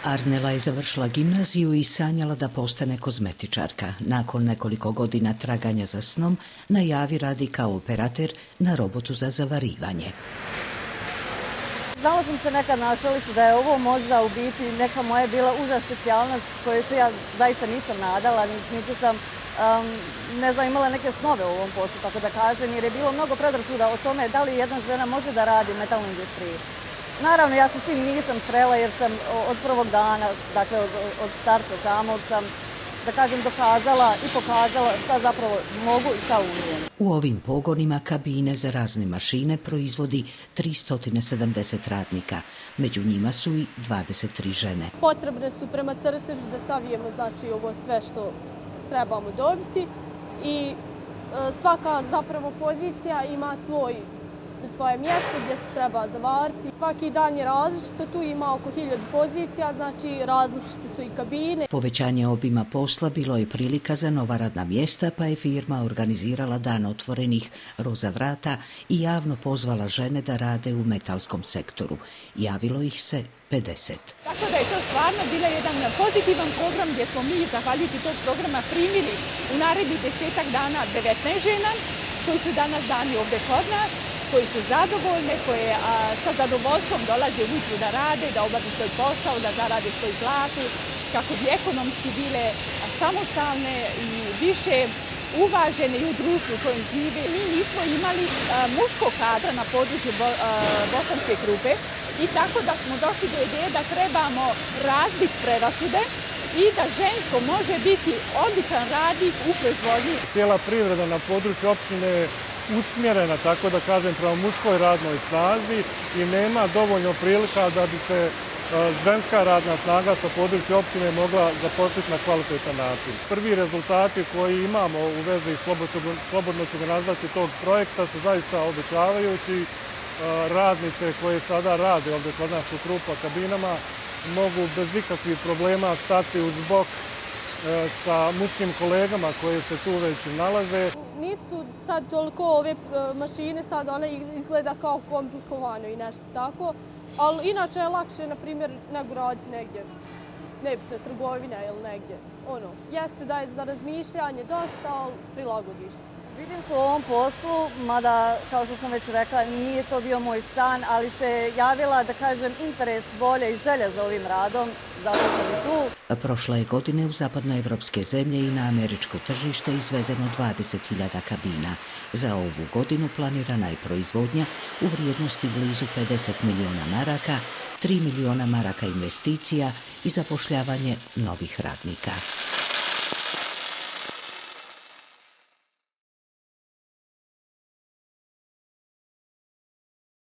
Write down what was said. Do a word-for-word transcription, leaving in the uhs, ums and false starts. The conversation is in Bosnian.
Arnela je završila gimnaziju i sanjala da postane kozmetičarka. Nakon nekoliko godina traganja za snom, na javi radi kao operater na robotu za zavarivanje. Znala sam se nekad našaliti da je ovo možda u biti neka moja bila uža specijalnost koju se ja zaista nisam nadala, niti sam um, ne znam, imala neke snove u ovom poslu, tako da kažem, jer je bilo mnogo predrasuda o tome da li jedna žena može da radi u metalnoj industriji. Naravno, ja se s tim nisam srela jer sam od prvog dana, dakle od, od starta samog sam, da kažem, dokazala i pokazala šta zapravo mogu i šta umijem. U ovim pogonima kabine za razne mašine proizvodi tristo sedamdeset radnika. Među njima su i dvadeset tri žene. Potrebne su prema crtežu da savijemo, znači, ovo sve što trebamo dobiti i e, svaka zapravo pozicija ima svoj svoje mjesto gdje se treba zavariti. Svaki dan je različito, tu ima oko hiljadu pozicija, znači različite su i kabine. Povećanje obima posla bilo je prilika za nova radna mjesta, pa je firma organizirala dan otvorenih roza vrata i javno pozvala žene da rade u metalskom sektoru. Javilo ih se pedeset. Tako da je to stvarno bila jedan pozitivan program gdje smo mi, zahvaljujući tog programa, primili u narednih desetak dana devetnaest žena koji su danas dani ovdje kod nas, koji su zadovoljne, koje a, sa zadovoljstvom dolaze ujutru da rade, da obave svoj posao, da zarade svoju platu, kako bi ekonomski bile samostalne i više uvažene i u društvu u kojem žive. Mi nismo imali a, muško kadra na području bo, a, Bosanske Krupe i tako da smo došli do ideje da trebamo razbiti prerasude i da žensko može biti odličan radnik u proizvodnji. Cijela privreda na području opštine je usmjerena, tako da kažem, prema muškoj radnoj snazi i nema dovoljno prilika da bi se ženska radna snaga sa područja opštine mogla zaposliti na kvalitetan način. Prvi rezultati koji imamo u vezi slobodno ćemo nazvati tog projekta su zaista obećavajući. Radnice koje sada rade ovdje kod nas u Krupa kabinama mogu bez ikakvih problema stati uz bok sa muškim kolegama koje se tu već nalaze. Nisu sad toliko ove mašine, sad ona izgleda kao komplikovano i nešto tako, ali inače je lakše, na primjer, nego raditi negdje, nebitno, trgovina ili negdje. Ono, jeste da je za razmišljanje dosta, ali prilagodiš se. Vidim se u ovom poslu, mada, kao što sam već rekla, nije to bio moj san, ali se javila, da kažem, interes, volja i želja za ovim radom, zato sam i tu. Prošle je godine u zapadnoevropske zemlje i na američko tržište izvezeno dvadeset hiljada kabina. Za ovu godinu planirana je proizvodnja u vrijednosti blizu pedeset miliona maraka, tri miliona maraka investicija i zapošljavanje novih radnika.